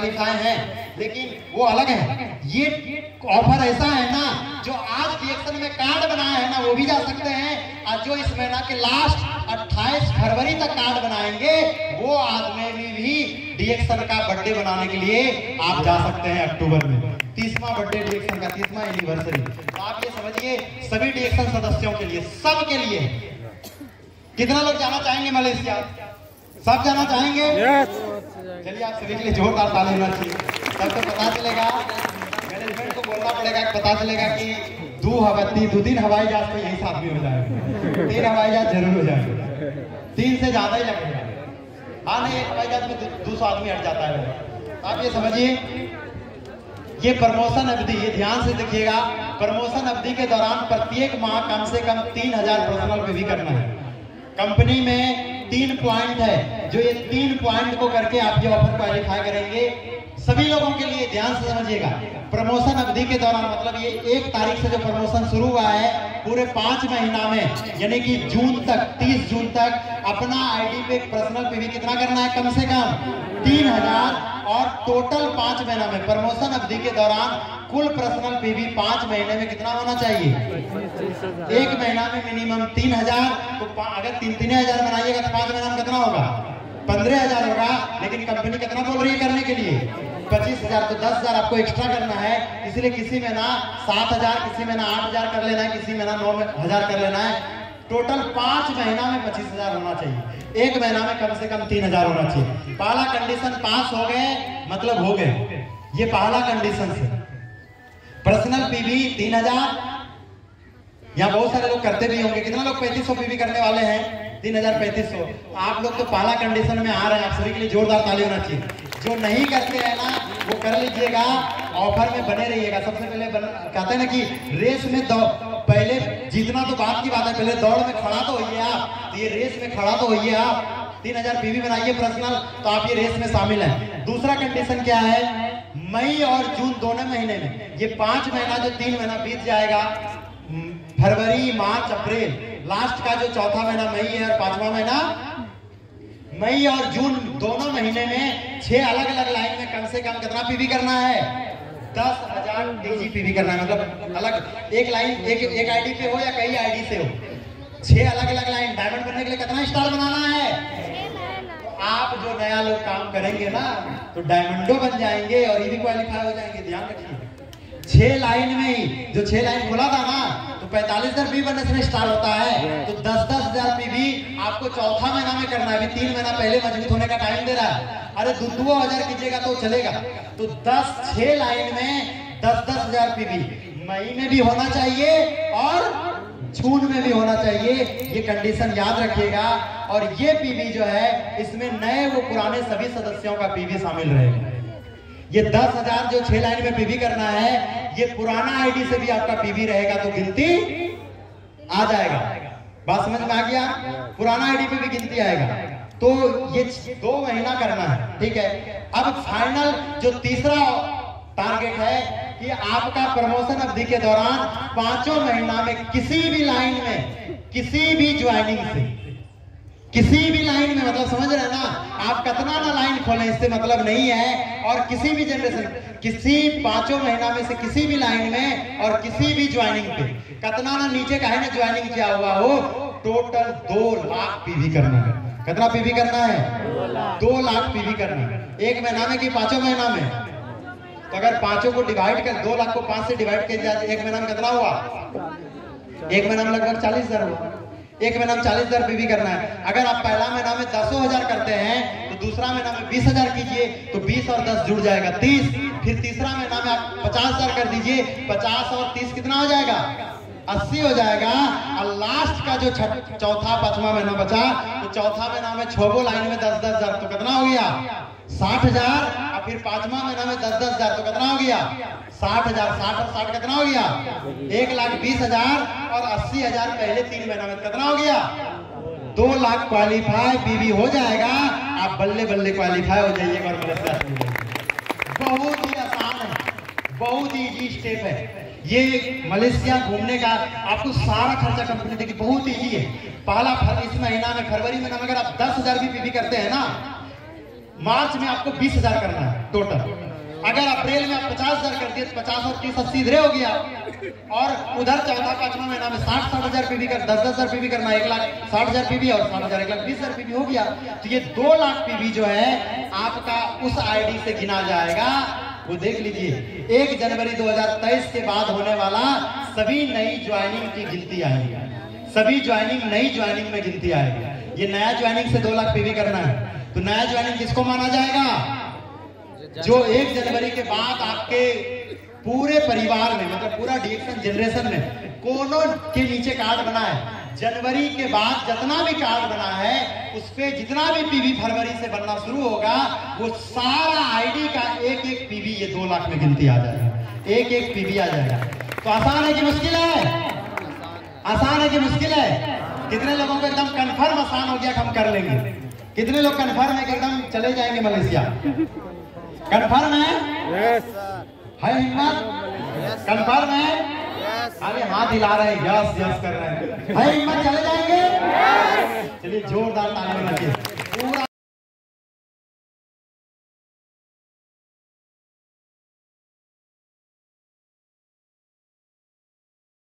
Qualify हैं, लेकिन वो अलग है। ये ऑफर ऐसा है ना, जो आज रिएक्शन में कार्ड बनाए हैं ना वो भी जा सकते हैं, और जो इस महीना के लास्ट 28 फरवरी तक कार्ड बनाएंगे वो आदमी भी रिएक्शन का बर्थडे बनाने के लिए आप जा सकते हैं अक्टूबर में। 30वां बर्थडे रिएक्शन का, 30वां एनिवर्सरी। तो आप ये समझिए सभी रिएक्शन सदस्यों के लिए, सब के लिए। कितना लोग जाना चाहेंगे मलेशिया? सब जाना चाहेंगे? चलिए आप सभी के लिए जोरदार ताली होना चाहिए। तब तो पता चलेगा, मैनेजमेंट को बोलना पड़ेगा, पता चलेगा कि 2-3 हवाई जहाज तो यही साथ में हो जाएगा, 3 हवाई जहाज जरूर हो जाएगा, 3 से ज्यादा ही लगेगा। हाँ नहीं, एक हवाई जहाज में 200 आदमी हट जाता है। आप ये समझिए, ये प्रमोशन अवधि, ये ध्यान से देखिएगा, प्रमोशन अवधि के दौरान प्रत्येक माह कम से कम 3000 पर्सनल पे भी करना है। कंपनी में 3 पॉइंट है, जो ये 3 पॉइंट को करके आप ये ऑफर क्वालिफाई करेंगे। सभी लोगों के लिए ध्यान से समझिएगा, प्रमोशन अवधि के दौरान, मतलब ये 1 तारीख से जो प्रमोशन शुरू हुआ है, पूरे 5 महीना में, यानी कि जून तक, 30 जून तक अपना आईडी पे पर्सनल पीवी कितना करना है? कम से कम 3000। और टोटल 5 महीना में प्रमोशन अवधि के दौरान कुल पर्सनल पीवी 5 महीने में कितना होना चाहिए? 1 महीना में मिनिमम 3000। तो अगर 3-3000 बनाइएगा तो 5 महीना में कितना होगा? 15000 होगा। लेकिन कंपनी कितना बोल रही है करने के लिए? 25000। तो 10000 आपको एक्स्ट्रा करना है। इसलिए किसी में ना 7000, किसी में ना 8000 कर लेना है, किसी में ना 9000 कर लेना है। टोटल 5 महीना में 25000 होना चाहिए, 1 महीना में कम से कम 3000 होना चाहिए। पहला कंडीशन पास हो गए मतलब हो गए, ये पहला कंडीशन से। Personal PV 3000। यहाँ बहुत सारे लोग करते भी होंगे। कितना लोग 3500 पीवी करने वाले हैं? 3350। आप लोग तो पहला कंडीशन में आ रहे हैं। आप सभी के लिए जोरदार ताली होना चाहिए। जो नहीं करते हैं ना वो कर लीजिएगा, ऑफर में बने रहिएगा। सबसे पहले कहते हैं ना कि रेस में पहले जीतना तो बात की बात है, पहले दौड़ में खड़ा तो होइए आप। तो ये रेस में खड़ा तो होइए आप। 3000 पीवी बनाइए पर्सनल, तो आप ये रेस में शामिल हैं। दूसरा कंडीशन क्या है? मई और जून दोनों महीने में, ये 5 महीना जो 3 महीना बीत जाएगा, फरवरी, मार्च, अप्रैल, लास्ट का जो चौथा महीना मई है और 5वां महीना, मई और जून दोनों महीने में 6 अलग अलग लाइन में कम से कम कितना पीवी करना है? 10,000 डीजी पीवी करना है। मतलब अलग एक लाइन, एक आईडी पे हो या कई आईडी से हो, 6 अलग अलग लाइन। डायमंड बनने के लिए कितना स्टार बनाना है? तो आप जो नया लोग काम करेंगे ना तो डायमंडो बन जाएंगे और ये भी क्वालिफाई हो जाएंगे। ध्यान रखिए, 6 लाइन में ही, जो 6 लाइन खोला था ना, तो 45,000 पीवी बनने से स्टार्ट होता है। तो 10,000 पीवी आपको चौथा महीना में करना है। अभी 3 महीना पहले मजबूत होने का टाइम दे रहा है। अरे 2-2000 कीजिएगा तो चलेगा। तो 6 लाइन में 10,000 पीवी मई में भी होना चाहिए और जून में भी होना चाहिए। ये कंडीशन याद रखिएगा। और ये पीवी जो है, इसमें नए वो पुराने सभी सदस्यों का पीवी शामिल रहेगा। ये 10,000 जो 6 लाइन में पीवी करना है, ये पुराना आईडी से भी आपका पीवी रहेगा तो गिनती आ जाएगा। बात समझ में आ गया? पुराना आईडी पे भी गिनती आएगा। तो ये 2 महीना करना है, ठीक है। अब फाइनल जो तीसरा टारगेट है कि आपका प्रमोशन अवधि के दौरान 5 महीना में किसी भी लाइन में, किसी भी ज्वाइनिंग से, किसी भी लाइन में, मतलब समझ रहे हैं ना, आप कितना ना लाइन खोलें इससे मतलब नहीं है। और किसी भी जनरेशन, किसी 5 महीना में से किसी भी लाइन में और किसी भी ज्वाइनिंग पे कितना ना नीचे का है ना ज्वाइनिंग किया हुआ हो, टोटल 2 लाख पीवी करना है। कितना पीवी करना है? 2 लाख पीवी करना है। 1 महीना में कि 5 महीना में? तो अगर 5 को डिवाइड कर, 2 लाख को 5 से डिवाइड कर दिया, 1 महीना में कितना हुआ? 1 महीना में लगभग 40,000 हुआ। 1 महीना में 40,000 पीवी करना है। अगर आप पहला महीना में 10,000 करते हैं तो दूसरा महीना में 20,000 कीजिए, तो 20 और 10 जुड़ जाएगा 30। फिर तीसरा महीना में आप 50,000 कर दीजिए, 50 और 30 कितना हो जाएगा? 80 हो जाएगा। और लास्ट का जो चौथा 5वां महीना बचा, तो चौथा महीना में 6 लाइन में 10,000, तो कितना हो गया? 60,000। और फिर 5वां महीना में 10,000, तो कितना हो गया? 60,000। 60 और 60 कितना हो गया? 1,20,000। और 80,000 पहले 3 महीना में कितना हो गया? 2 लाख क्वालिफाई पीवी हो जाएगा। आप बल्ले बल्ले क्वालिफाई हो जाइएगा। और बहुत ही आसान है, बहुत ही इजी स्टेप है ये। मलेशिया घूमने का आपको सारा खर्चा कंपनी देगी, बहुत इजी है। पहला इस महीना में, फरवरी महीना में अगर आप 10,000 भी पीवी करते हैं ना, मार्च में आपको 20,000 करना है टोटल। अगर अप्रैल में आप 50,000 कर दिए तो 50 और 30 80 इधरे हो गया। और उधर चौथा पांचवा महीना में 60,000 पीवी कर 10,000 पीवी करना, 1,60,000 पीवी और 60,000 1,20,000 पीवी हो गया। तो ये 2 लाख पीवी जो है आपका उस आईडी से गिना जाएगा। वो देख लीजिए 1 जनवरी 2023 के बाद होने वाला सभी नई ज्वाइनिंग की गिनती आएगी, सभी ज्वाइनिंग नई ज्वाइनिंग में गिनती आएगी। ये नया ज्वाइनिंग से 2 लाख पीवी करना है। तो नया ज्वाइनिंग किसको माना जाएगा? जो 1 जनवरी के बाद आपके पूरे परिवार में, मतलब पूरा डीएक्सन जनरेशन में कोनो के नीचे कार्ड बना है। जनवरी के बाद जितना भी कार्ड बना है उस पे जितना भी पीवी फरवरी से बनना शुरू होगा वो सारा आईडी का एक एक पीवी ये 2 लाख में गिनती आ जाएगा, एक एक पीवी आ जाएगा। तो आसान है कि मुश्किल है? आसान है कि मुश्किल है? कितने लोगों को एकदम कंफर्म आसान हो गया कि हम कर लेंगे? कितने लोग कंफर्म है कि एकदम चले जाएंगे मलेशिया? कंफर्म है? है हिम्मत? कंफर्म है? अरे हाथ हिला रहे हैं, यस यस कर रहे हैं। है हिम्मत? चले जाएंगे? चलिए जोरदार ताली बजाइए।